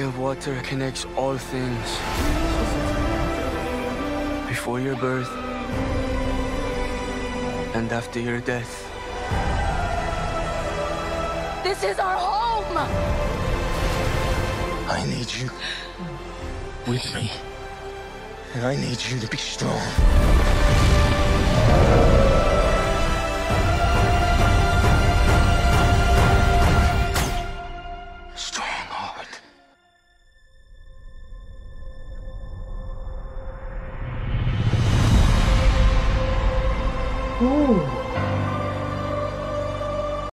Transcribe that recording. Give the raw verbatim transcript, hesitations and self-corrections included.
of water connects all things. Before your birth and after your death. This is our home! I need you with me. And I need you to be strong.